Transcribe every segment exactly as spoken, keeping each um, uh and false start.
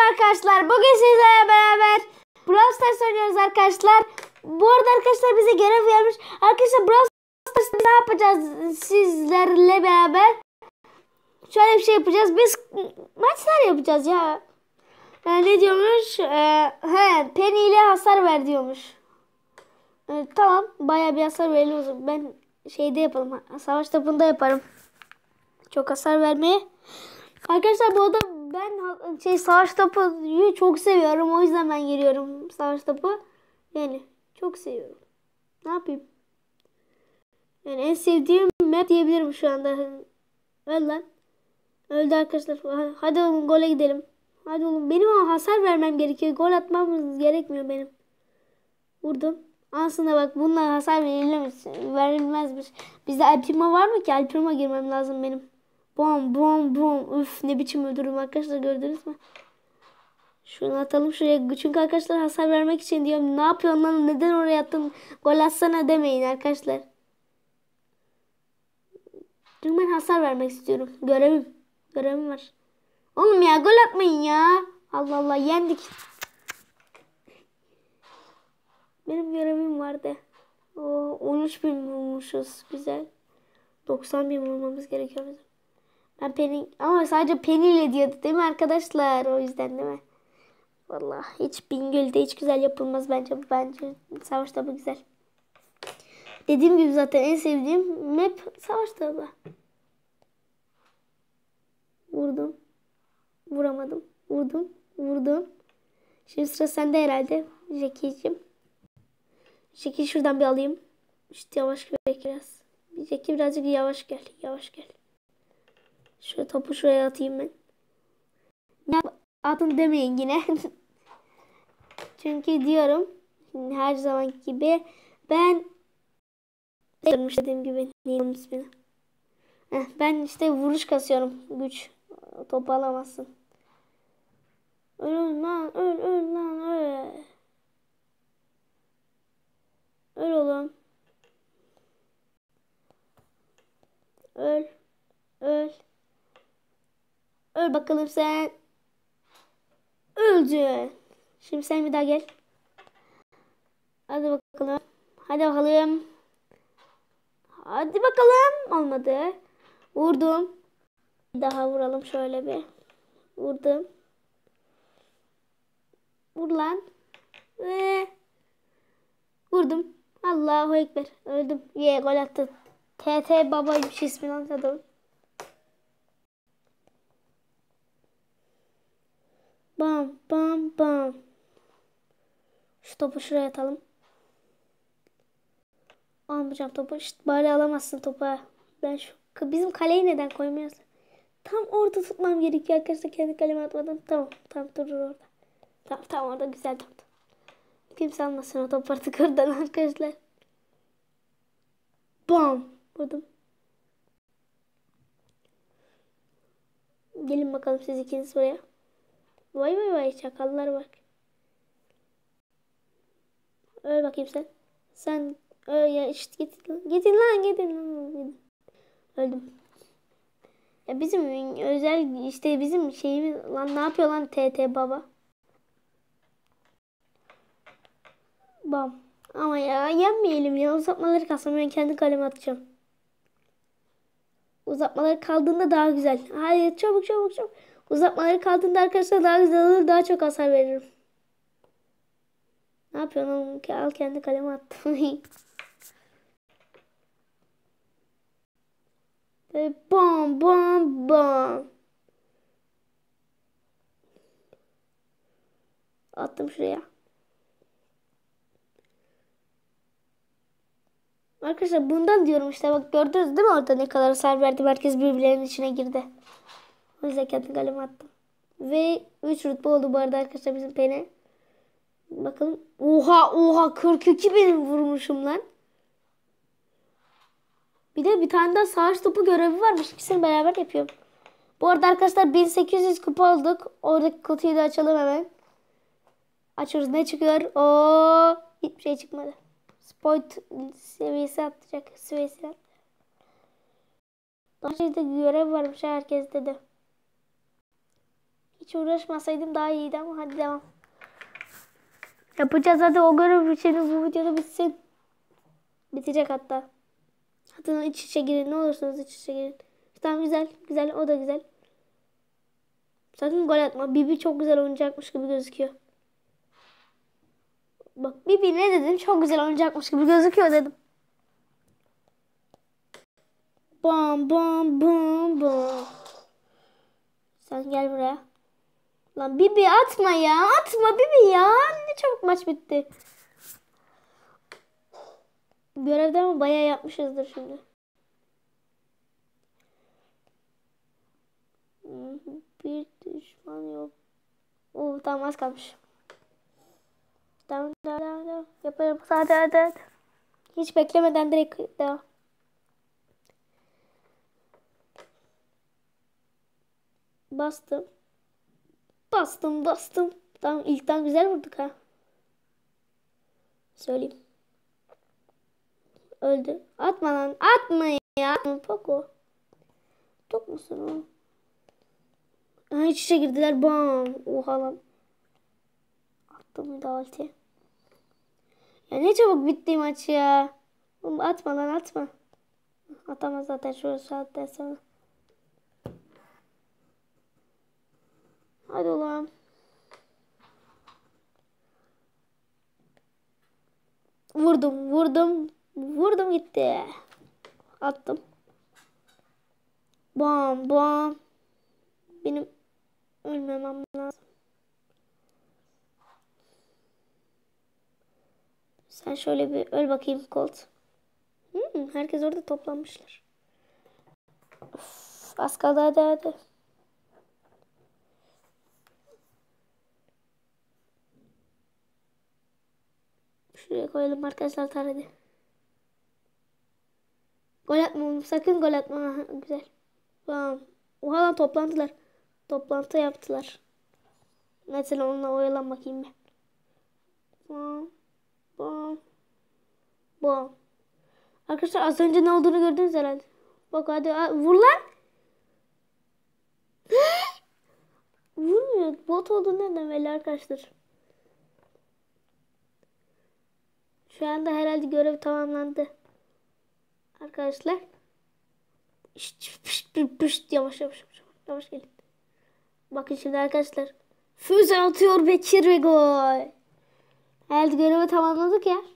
arkadaşlar. Bugün sizlerle beraber Brawl Stars oynuyoruz arkadaşlar. Bu arada arkadaşlar bize görev vermiş. Arkadaşlar Brawl Stars'ta ne yapacağız sizlerle beraber? Şöyle bir şey yapacağız. Biz maçlar yapacağız ya. Yani ne diyormuş? Ee, he, Penny ile hasar ver diyormuş. Ee, tamam. Bayağı bir hasar verelim o zaman. Ben şeyde yapalım. Savaş topunda yaparım. Çok hasar vermeye. Arkadaşlar bu arada ben şey savaş topuyu çok seviyorum. O yüzden ben giriyorum savaş topu. Yani çok seviyorum. Ne yapayım? Yani en sevdiğim map diyebilirim şu anda. Öl lan. Öldü arkadaşlar. Hadi oğlum gole gidelim. Hadi oğlum. Benim ama hasar vermem gerekiyor. Gol atmam gerekmiyor benim. Vurdum. Aslında bak bununla hasar verilmez, verilmezmiş. Bizde El Primo var mı ki? El Primo girmem lazım benim. Bom bom bom. Üf ne biçim öldürürüm arkadaşlar, gördünüz mü? Şunu atalım şuraya. Çünkü arkadaşlar hasar vermek için diyorum. Ne yapıyorsun lan? Neden oraya attın? Gol atsana demeyin arkadaşlar. Çünkü ben hasar vermek istiyorum. Görevim. Görevim var. Oğlum ya gol atmayın ya. Allah Allah yendik. Benim görevim vardı. O on üç bin vurmuşuz. Güzel. doksan bin vurmamız gerekiyor bizim. Ben Penny ama sadece Penny ile diyordu değil mi arkadaşlar? O yüzden değil mi? Vallahi hiç Bingöl'de hiç güzel yapılmaz bence. Bence savaş topu güzel. Dediğim gibi zaten en sevdiğim map savaş topu. Vurdum. Vuramadım. Vurdum. Vurdum. Şimdi sıra sende herhalde. Jackie'cim. Jackie şuradan bir alayım. İşte yavaş gel biraz. Jackie birazcık yavaş gel. Yavaş gel. Şu topu şuraya atayım ben. Ne atın demeyin yine. Çünkü diyorum her zaman gibi ben dediğim gibi neyim ismini. Heh, ben işte vuruş kasıyorum. Güç. Topu alamazsın. Öl lan öl öl lan öl. Öl oğlum. Öl. Öl. Öl bakalım sen. Öldün. Şimdi sen bir daha gel. Hadi bakalım. Hadi bakalım. Hadi bakalım. Olmadı. Vurdum. Bir daha vuralım şöyle bir. Vurdum. Vur lan. Ve vurdum. Allahu Ekber. Öldüm. Ye gol attı. T T babaymış ismini anladım. Bam bam bam. Şu topu şuraya atalım. Almayacağım topu. İşte bari alamazsın topu. Ben şu bizim kaleyi neden koymuyoruz? Tam orada tutmam gerekiyor arkadaşlar. Kendi kaleme atmadan. Tamam. Tamam durur orada. Tamam tamam orada güzel tuttu. Kimse almasın o topu artık oradan arkadaşlar. Bam. Vurdum. Gelin bakalım siz ikiniz buraya. Vay vay vay çakallar bak. Öl bakayım sen. Sen öl ya işte git lan. Gidin lan gidin lan. Gidin. Öldüm. Ya bizim özel işte bizim şeyimiz lan ne yapıyor lan T T baba. Bam. Ama ya yenmeyelim ya. Uzatmaları kalsın. Ben kendi kaleme atacağım. Uzatmaları kaldığında daha güzel. Hayır çabuk çabuk çabuk. Uzatmaları kaldığında arkadaşlar daha güzel olur. Daha çok hasar veririm. Ne yapıyorsun oğlum? Al kendi kaleme attım. Bam bam bam. Attım şuraya. Arkadaşlar bundan diyorum işte bak gördünüz değil mi orada ne kadar hasar verdim, herkes birbirlerinin içine girdi. O yüzden kendi kaleme attım. Ve üç rütbe oldu bu arada arkadaşlar bizim Penny. Bakalım. Oha oha kırk iki benim vurmuşum lan. Bir de bir tane daha savaş topu görevi varmış. İkisini beraber yapıyorum. Bu arada arkadaşlar bin sekiz yüz kupa olduk. Oradaki kutuyu da açalım hemen. Açıyoruz. Ne çıkıyor? Oo, hiçbir şey çıkmadı. Spoit seviyesi atacak. Seviyesi at. Daha şeyde görev varmış herkeste de. Hiç uğraşmasaydım daha iyiydi ama hadi devam. Yapacağız hadi, o görev için bu videoda bitsin. Bitecek hatta. Hatta iç içe girin, ne olursunuz iç içe girin. Tamam, güzel güzel, o da güzel. Sakın gol atma. Bibi çok güzel oynayacakmış gibi gözüküyor. Bak Bibi ne dedim? Çok güzel oynayacakmış gibi gözüküyor dedim. Bam bam bam bam. Sen gel buraya. Lan Bibi atma ya. Atma Bibi ya. Ne çabuk maç bitti. Görevde ama bayağı yapmışızdır şimdi. Bir düşman yok. Oo, tamam, az kalmış. Tamam tamam tamam. Yaparım. Hadi hadi hadi. Hiç beklemeden direkt devam. Bastım. Bastım bastım. Tamam, ilkten güzel vurduk ha. Söyleyeyim. Öldü. Atma lan. Atma ya. Atma Poco. Top musun oğlum? Ha, iç içe girdiler. Bam. Oha lan. Attım da ulti. Ya ne çabuk bitti maç ya. Oğlum atma lan, atma. Atamaz zaten şu saatten sonra. Hadi oğlum. Vurdum vurdum. Vurdum gitti. Attım. Bam bam. Benim ölmemem lazım. Sen şöyle bir öl bakayım Colt. Hmm, herkes orada toplanmışlar. Of, az kaldı, hadi hadi. Şuraya koyalım arkadaşlar, taradı. Gol atma oğlum, sakın gol atma. Aha, güzel. Tamam. Oha lan, toplantılar. Toplantı yaptılar. Mesela onunla oyalan bakayım ben. Bam. Bam. Bam. Arkadaşlar az önce ne olduğunu gördünüz herhalde. Bak hadi, hadi vur lan. Vurmuyor. Bot olduğu nereden belli arkadaşlar. Şu anda herhalde görev tamamlandı. Arkadaşlar. Şşt, pışt, pışt, pışt, yavaş yavaş yavaş yavaş gelin. Bakın şimdi arkadaşlar. Füze atıyor Bekir ve gol. Herhalde görevi tamamladık ya.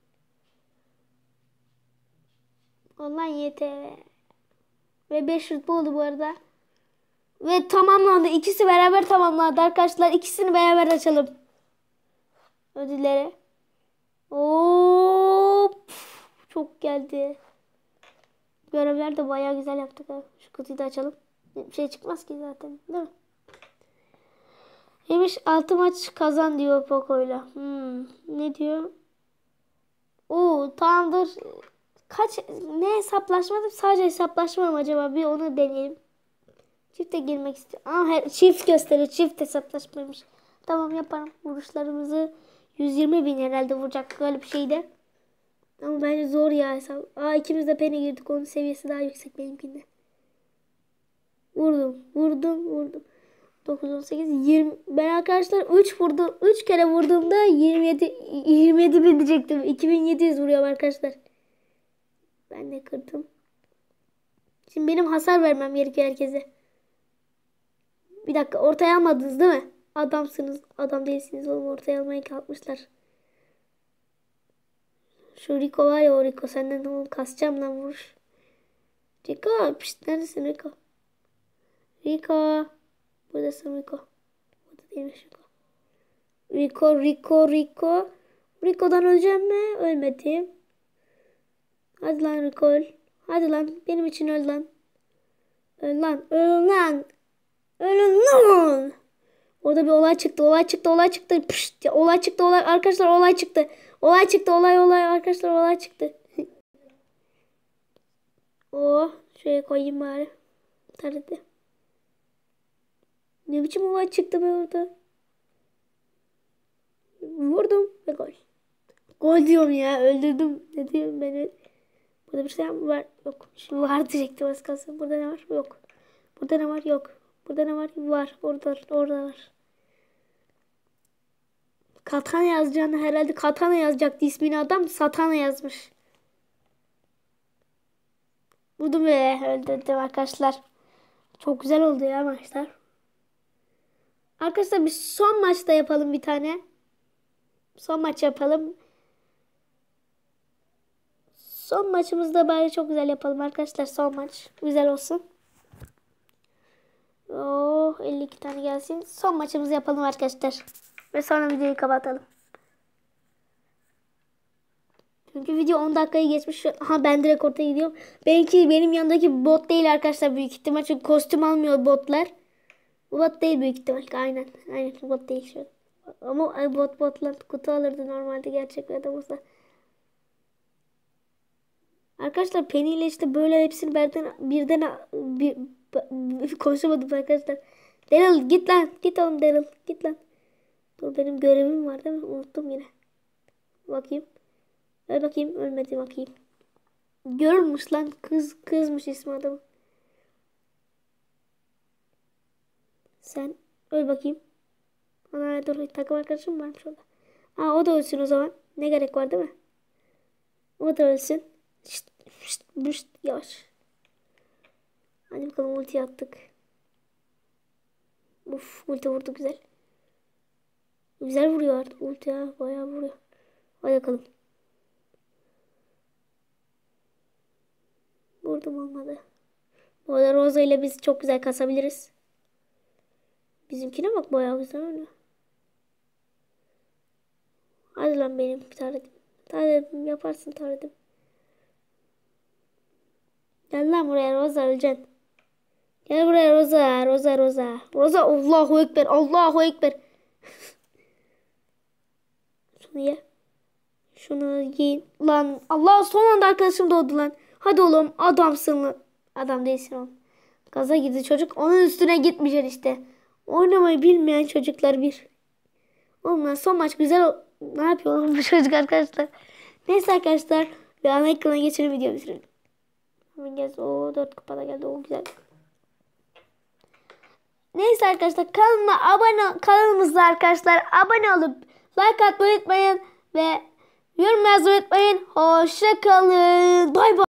Online Y T V. Ve beş rütbe oldu bu arada. Ve tamamlandı. İkisi beraber tamamlandı arkadaşlar. İkisini beraber açalım. Ödülleri. Hop. Çok geldi. Görevler de bayağı güzel yaptık. Ha. Şu kutuyu da açalım. Bir şey çıkmaz ki zaten. Değil mi? Neymiş? altı maç kazan diyor Poco'yla. Hmm. Ne diyor? Oo, tamamdır. Kaç ne hesaplaşmadım? Sadece hesaplaşma mı acaba? Bir onu deneyelim. Çifte girmek istiyorum. Aa, her, çift gösteriyor. Çift hesaplaşmaymış. Tamam, yaparım. Vuruşlarımızı yüz yirmi bin herhalde vuracak. Böyle bir şeydi. Ama bence zor ya hesap. Aa, ikimiz de pene girdik. Onun seviyesi daha yüksek benimkinden. Vurdum. Vurdum. Vurdum. dokuz, on sekiz, yirmi. Ben arkadaşlar üç vurdum. üç kere vurduğumda yirmi yedi yirmi yedi bin diyecektim. iki bin yedi yüz vuruyorum arkadaşlar. Ben de kırdım. Şimdi benim hasar vermem gerekiyor herkese. Bir dakika, ortaya almadınız değil mi? Adamsınız. Adam değilsiniz oğlum, ortaya almaya kalkmışlar. Şu Rico var ya, o Rico senden oğlum kasacağım lan, vuruş. Rico pişt, neredesin Rico? Rico. Buradasın Rico. Burada değilmiş Rico. Rico Rico Rico. Rico'dan öleceğim mi? Ölmedim. Hadi lan Rico öl. Hadi lan, benim için öl lan. Öl lan. Öl lan. Ölün lan. Orada bir olay çıktı. Olay çıktı. Olay çıktı. Pişt, olay çıktı. Olay. Arkadaşlar olay çıktı. Olay çıktı. Olay olay. Arkadaşlar olay çıktı. Oh. Şuraya koyayım bari. Taradı. Ne biçim olay çıktı be orada. Vurdum ve gol. Gol diyorum ya. Öldürdüm. Ne diyorum ben? Burada bir şey var. Yok. Şimdi var diyecektim az kalsın. Burada ne var? Yok. Burada ne var? Yok. Burada ne var? Var. Orada, orada var. Katana yazacağını herhalde Katana yazacaktı ismini, adam Satana yazmış. Vurdum ve öldürdüm arkadaşlar. Çok güzel oldu ya maçlar. Arkadaşlar bir son maçta yapalım bir tane. Son maç yapalım. Son maçımızda bari çok güzel yapalım arkadaşlar. Son maç güzel olsun. Oh, elli iki tane gelsin. Son maçımızı yapalım arkadaşlar. Ve sonra videoyu kapatalım. Çünkü video on dakikayı geçmiş. Aha, ben direkt ortaya gidiyorum. Belki benim yanındaki bot değil arkadaşlar, büyük ihtimal. Çünkü kostüm almıyor botlar. Bu bot değil büyük ihtimal. Aynen. Aynen bot değil şu. Ama ay, bot botla kutu alırdı normalde gerçek bir adam olsa. Arkadaşlar Penny ile işte böyle hepsini birden birden bir, bir, konuşamadım arkadaşlar. Daryl git lan. Git oğlum Daryl. Git lan. Dur, benim görevim var değil mi? Unuttum yine. Bakayım. Öl bakayım. Ölmedi bakayım. Görülmüş lan. Kız kızmış ismi adamı. Sen öl bakayım. Ana dur, takım arkadaşım varmış orada. Aa, o da ölsün o zaman. Ne gerek var değil mi? O da ölsün. Şşt, şşt, şşt, yavaş. Hadi bakalım, ulti attık. Uf, ulti vurdu güzel. Güzel vuruyor artık ulti ya. Bayağı vuruyor. Hadi bakalım. Vurdum, olmadı. Bu arada Rosa ile biz çok güzel kasabiliriz. Bizimkine bak, bayağı güzel oynuyor. Hadi lan benim taretim. Taretim yaparsın taretim. Gel lan buraya Rosa, öleceksin. Gel buraya Rosa. Rosa Rosa. Rosa, Allahu Ekber. Allahu Ekber. Şunu ye. Şunu giyin. Lan Allah, son anda arkadaşım doğdu lan. Hadi oğlum, adamsın lan. Adam değilsin oğlum. Gaza girdi çocuk. Onun üstüne gitmeyeceksin işte. Oynamayı bilmeyen çocuklar bir. Oğlum lan, son maç güzel. Ne yapıyor oğlum bu çocuk arkadaşlar. Neyse arkadaşlar. Bir ana ekrana geçelim, video bitirelim. Hemen gel. Oo, dört kupada geldi. O güzel. Neyse arkadaşlar, kanalıma abone kanalımızda arkadaşlar abone olup like atmayı unutmayın ve yorum yazmayı unutmayın. Hoşça kalın. Bay bay.